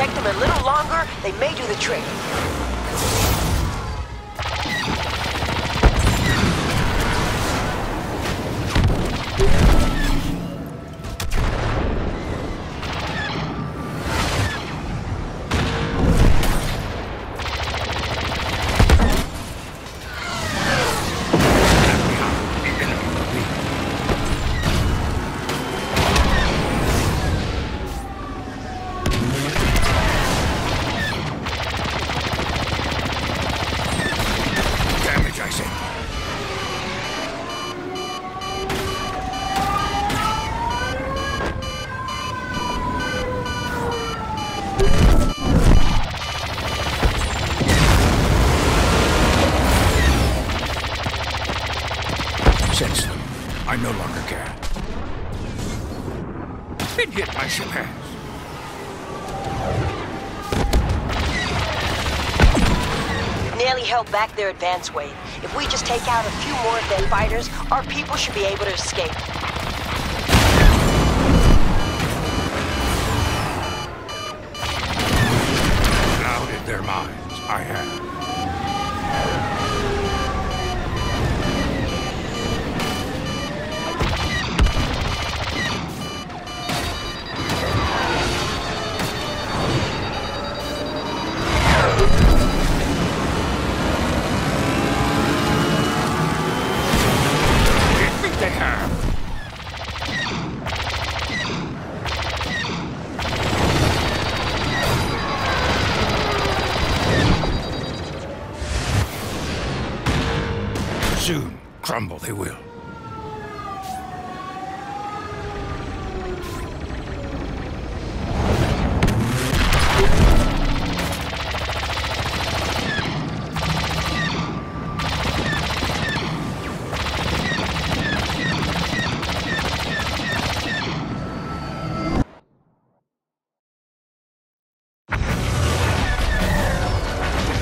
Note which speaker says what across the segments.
Speaker 1: Protect them a little longer, they may do the trick.
Speaker 2: Sense them. I no longer care. And yet my ship has.
Speaker 1: Nearly held back their advance wave. If we just take out a few more of their fighters, our people should be able to escape.
Speaker 2: Clouded their minds. I have. Soon, crumble they will.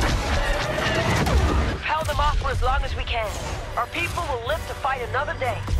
Speaker 1: Held them off for as long as we can. Our people will live to fight another day.